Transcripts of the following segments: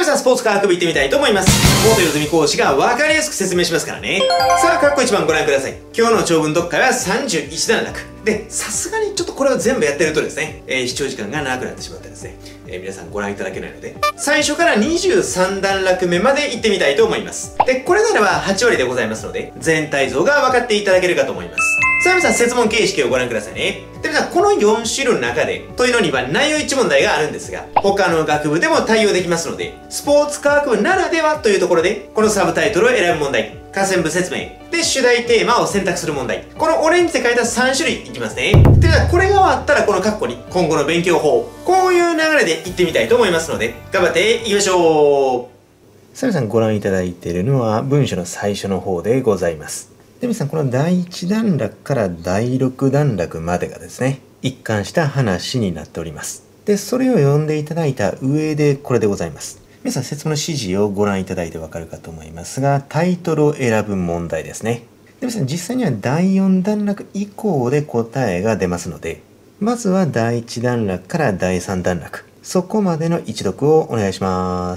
皆さんスポーツ科学部行ってみたいと思います。元よずみ講師が分かりやすく説明しますからね。さあ、括弧1番ご覧ください。今日の長文読解は31段落。で、さすがにちょっとこれを全部やってるとですね、視聴時間が長くなってしまってですね、皆さんご覧いただけないので、最初から23段落目まで行ってみたいと思います。で、これならば8割でございますので、全体像が分かっていただけるかと思います。さあ皆さん、設問形式をご覧くださいね。で、皆さん、この4種類の中で、問いの2番、内容1問題があるんですが、他の学部でも対応できますので、スポーツ科学部ならではというところで、このサブタイトルを選ぶ問題、下線部説明、で、主題テーマを選択する問題。このオレンジで書いた3種類いきますね。で、これが終わったらこの括弧に、今後の勉強法、こういう流れでいってみたいと思いますので、頑張っていきましょう。さあ皆さん、ご覧いただいているのは、文章の最初の方でございます。で、皆さん、この第1段落から第6段落までがですね、一貫した話になっております。で、それを読んでいただいた上でこれでございます。皆さん、説明の指示をご覧いただいてわかるかと思いますが、タイトルを選ぶ問題ですね。で、皆さん、実際には第4段落以降で答えが出ますので、まずは第1段落から第3段落、そこまでの一読をお願いします。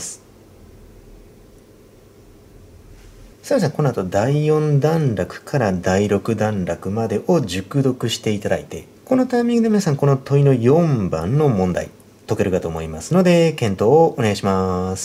さあ皆さん、この後第4段落から第6段落までを熟読していただいて、このタイミングで皆さんこの問いの4番の問題、解けるかと思いますので、検討をお願いします。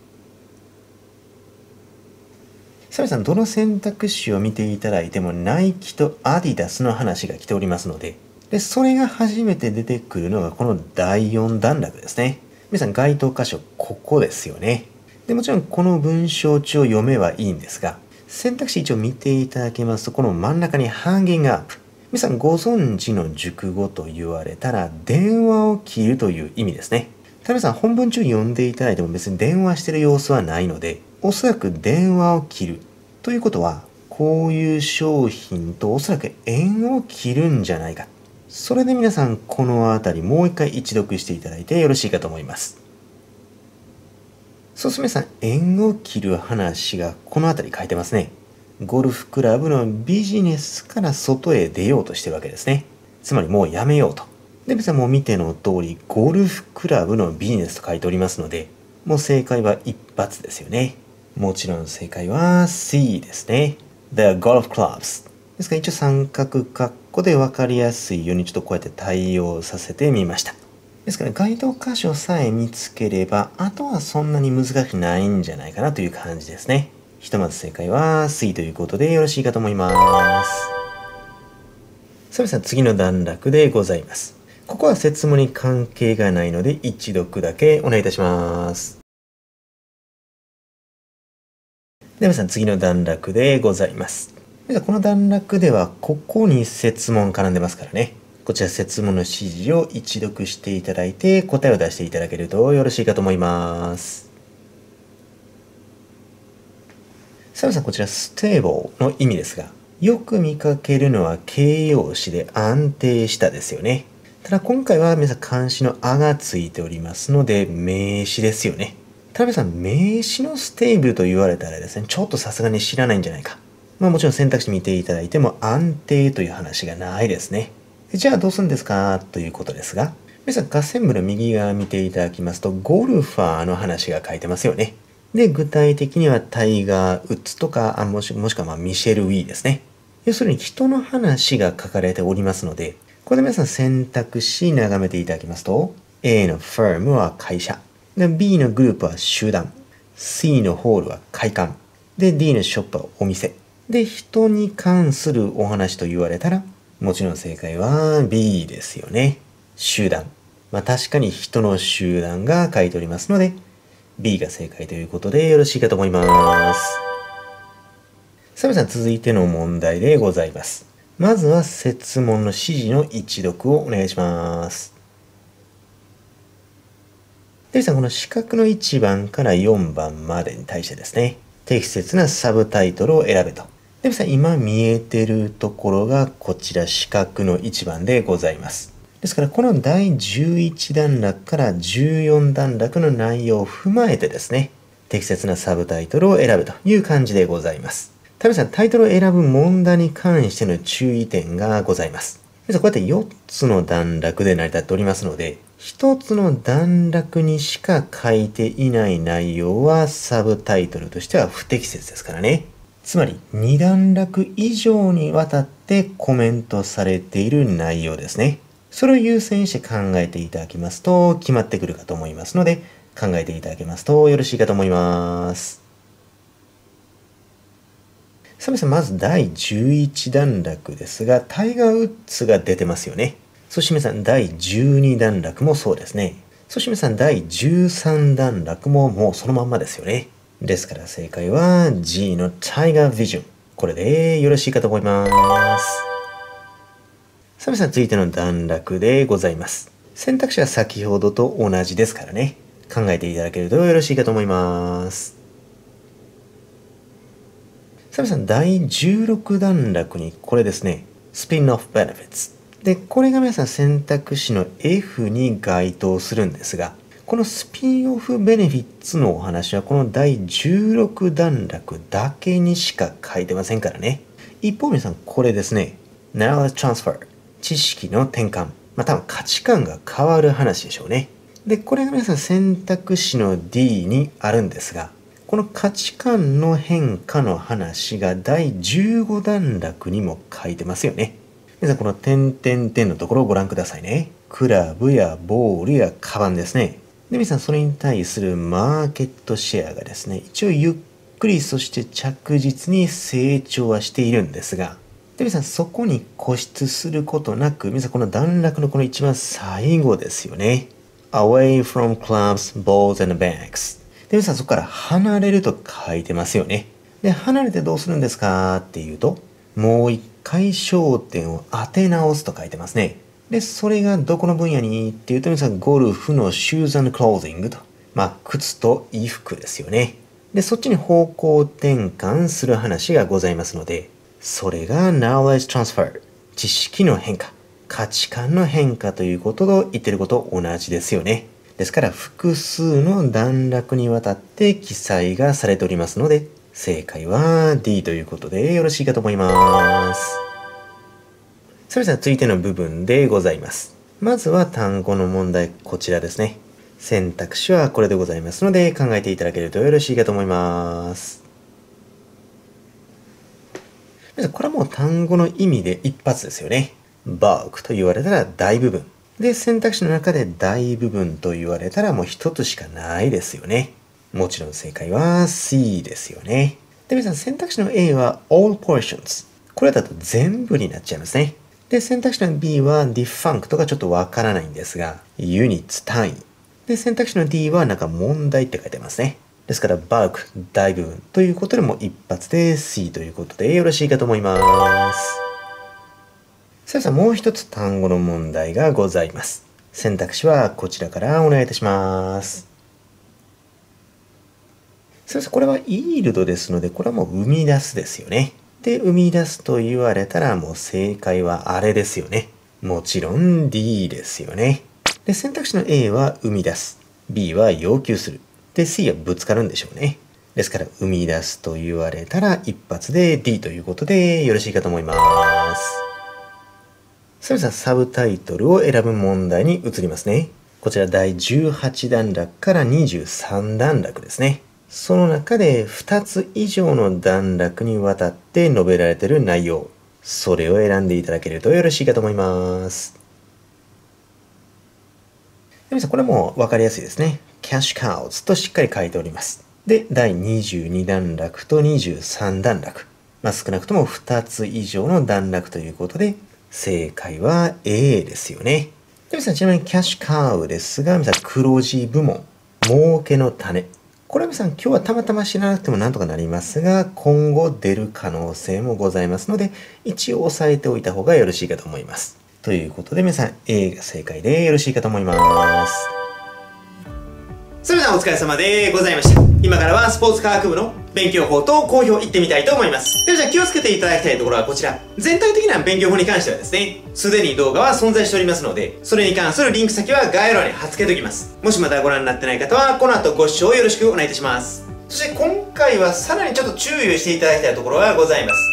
さあ皆さん、どの選択肢を見ていただいても、ナイキとアディダスの話が来ておりますので、それが初めて出てくるのがこの第4段落ですね。皆さん、該当箇所、ここですよね。でもちろんこの文章中を読めばいいんですが、選択肢一応見ていただけますと、この真ん中にハンギングアップ。皆さんご存知の熟語と言われたら、電話を切るという意味ですね。ただ皆さん、本文中読んでいただいても別に電話してる様子はないので、おそらく電話を切るということは、こういう商品とおそらく縁を切るんじゃないか。それで皆さん、このあたりもう一回一読していただいてよろしいかと思います。そうすると皆さん、縁を切る話がこの辺り書いてますね。ゴルフクラブのビジネスから外へ出ようとしてるわけですね。つまりもうやめようと。で、皆さんもう見ての通り、ゴルフクラブのビジネスと書いておりますので、もう正解は一発ですよね。もちろん正解は C ですね。The Golf Clubs。ですから一応三角括弧で分かりやすいようにちょっとこうやって対応させてみました。ですから該当箇所さえ見つければ、あとはそんなに難しくないんじゃないかなという感じですね。ひとまず正解は C ということでよろしいかと思います。さあ皆さん、次の段落でございます。ここは設問に関係がないので一読だけお願いいたします。では皆さん、次の段落でございます。この段落ではここに設問絡んでますからね。こちら設問の指示を一読していただいて答えを出していただけるとよろしいかと思います。さあ皆さん、こちらステーブルの意味ですが、よく見かけるのは形容詞で安定したですよね。ただ今回は皆さん冠詞のあがついておりますので名詞ですよね。ただ皆さん、名詞のステーブルと言われたらですね、ちょっとさすがに知らないんじゃないか。もちろん選択肢見ていただいても安定という話がないですね。じゃあどうするんですかということですが、皆さん下線部の右側見ていただきますと、ゴルファーの話が書いてますよね。で、具体的にはタイガー・ウッズとか、もしくはミシェル・ウィーですね。要するに人の話が書かれておりますので、これで皆さん選択肢眺めていただきますと、A のファームは会社、B のグループは集団、C のホールは会館、で D のショップはお店。で、人に関するお話と言われたら、もちろん正解は B ですよね。集団。確かに人の集団が書いておりますので、B が正解ということでよろしいかと思います。さあ皆さん、続いての問題でございます。まずは設問の指示の一読をお願いします。で、皆さん、この四角の1番から4番までに対してですね、適切なサブタイトルを選べと。で、皆さん、今見えてるところがこちら四角の1番でございます。ですから、この第11段落から14段落の内容を踏まえてですね、適切なサブタイトルを選ぶという感じでございます。皆さん、タイトルを選ぶ問題に関しての注意点がございます。皆さん、こうやって4つの段落で成り立っておりますので、 一つの段落にしか書いていない内容はサブタイトルとしては不適切ですからね。つまり2段落以上にわたってコメントされている内容ですね。それを優先して考えていただきますと決まってくるかと思いますので、考えていただけますとよろしいかと思います。さあ皆さん、まず第11段落ですが、タイガー・ウッズが出てますよね。そして皆さん、第12段落もそうですね。そして皆さん、第13段落ももうそのまんまですよね。ですから正解は G のタイガー・ビジョン。これでよろしいかと思います。さあ皆さん、続いての段落でございます。選択肢は先ほどと同じですからね。考えていただけるとよろしいかと思います。さあ皆さん、第16段落にこれですね。スピンオフベネフィッツ。で、これが皆さん選択肢の F に該当するんですが、このスピンオフベネフィッツのお話はこの第16段落だけにしか書いてませんからね。一方皆さん、これですね。Knowledge Transfer。知識の転換。多分価値観が変わる話でしょうね。で、これが皆さん選択肢の D にあるんですが、この価値観の変化の話が第15段落にも書いてますよね。皆さんこの点々点のところをご覧くださいね。クラブやボールやカバンですね。で、皆さんそれに対するマーケットシェアがですね、一応ゆっくりそして着実に成長はしているんですが、で、皆さんそこに固執することなく、皆さんこの段落のこの一番最後ですよね。Away from clubs, balls and bags。で、皆さんそこから離れると書いてますよね。で、離れてどうするんですかっていうと、もう一回焦点を当て直すと書いてますね。で、それがどこの分野にっていうと、皆さんゴルフのシューズ&クロージングと。靴と衣服ですよね。で、そっちに方向転換する話がございますので、それが knowledge transfer。知識の変化。価値観の変化ということと言ってること同じですよね。ですから複数の段落にわたって記載がされておりますので、正解は D ということでよろしいかと思います。それでは続いての部分でございます。まずは単語の問題、こちらですね。選択肢はこれでございますので考えていただけるとよろしいかと思います。これはもう単語の意味で一発ですよね。bulk と言われたら大部分。で、選択肢の中で大部分と言われたらもう一つしかないですよね。もちろん正解は C ですよね。で、皆さん選択肢の A は all portions。これだと全部になっちゃいますね。で、選択肢の B は defunct とかちょっとわからないんですが、units 単位。で、選択肢の D はなんか問題って書いてますね。ですから、bulk 大部分ということでも一発で C ということでよろしいかと思います。さあもう一つ単語の問題がございます。選択肢はこちらからお願いいたします。これはイールドですので、これはもう生み出すですよね。で、生み出すと言われたらもう正解はあれですよね。もちろん D ですよね。で、選択肢の A は生み出す。B は要求する。で、C はぶつかるんでしょうね。ですから、生み出すと言われたら一発で D ということでよろしいかと思います。それではサブタイトルを選ぶ問題に移りますね。こちら第18段落から23段落ですね。その中で2つ以上の段落にわたって述べられている内容。それを選んでいただけるとよろしいかと思います。皆さんこれも分かりやすいですね。キャッシュカウズとしっかり書いております。で、第22段落と23段落。少なくとも2つ以上の段落ということで、正解は A ですよね。で、皆さんちなみにキャッシュカウですが、皆さん黒字部門、儲けの種。これは皆さん今日はたまたま知らなくてもなんとかなりますが、今後出る可能性もございますので、一応押さえておいた方がよろしいかと思います。ということで皆さん A が正解でよろしいかと思います。それではお疲れ様でございました。今からはスポーツ科学部の勉強法と講評いってみたいと思います。ではじゃあ気をつけていただきたいところはこちら。全体的な勉強法に関してはですね、すでに動画は存在しておりますので、それに関するリンク先は概要欄に貼っ付けておきます。もしまだご覧になってない方は、この後ご視聴よろしくお願いいたします。そして今回はさらにちょっと注意をしていただきたいところがございます。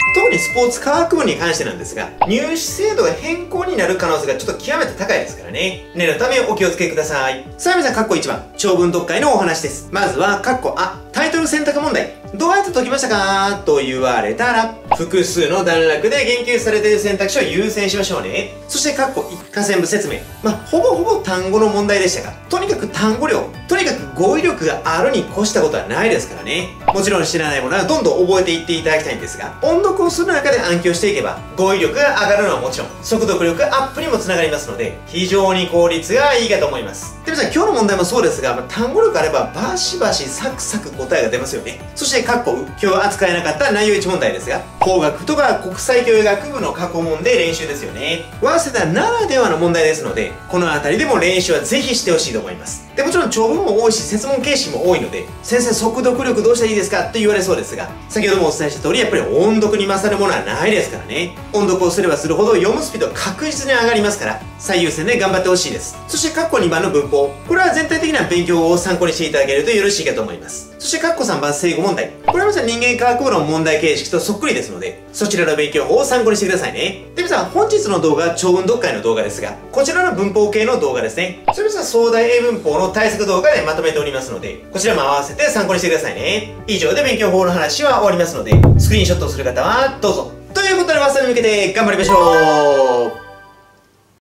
特にスポーツ科学部に関してなんですが、入試制度が変更になる可能性がちょっと極めて高いですからね。念のためお気をつけください。さあ皆さん、カッコ1番、長文読解のお話です。まずは、カッコあ、タイトル選択問題。どうやって解きましたかと言われたら、複数の段落で言及されている選択肢を優先しましょうね。そして、カッコ1、下線部説明。ほぼほぼ単語の問題でしたが、とにかく単語量、とにかく語彙力があるに越したことはないですからね。もちろん知らないものはどんどん覚えていっていただきたいんですが、音読をする中で暗記をしていけば、語彙力が上がるのはもちろん、速読力アップにもつながりますので、非常に効率がいいかと思います。で、皆さん、今日の問題もそうですが、単語力あれば、バシバシサクサク答えが出ますよね。そして、カッコ今日扱えなかった内容1問題ですが、工学部とか国際教育学部の過去問で練習ですよね。早稲田ならではの問題ですので、この辺りでも練習はぜひしてほしいと思います。で、もちろん長文も多いし、設問形式も多いので、先生速読力どうしたらいいですかって言われそうですが、先ほどもお伝えした通り、やっぱり音読に勝るものはないですからね。音読をすればするほど読むスピードは確実に上がりますから、最優先で頑張ってほしいです。そして、カッコ2番の文法。これは全体的な勉強を参考にしていただけるとよろしいかと思います。そして、カッコ3番正誤問題。これはまず人間科学部の問題形式とそっくりですので、そちらの勉強法を参考にしてくださいね。で、皆さん、本日の動画は長文読解の動画ですが、こちらの文法系の動画ですね。それ皆さん、総大英文法の対策動画でまとめておりますので、こちらも合わせて参考にしてくださいね。以上で勉強法の話は終わりますので、スクリーンショットをする方はどうぞ。ということで、明日に向けて頑張りましょう。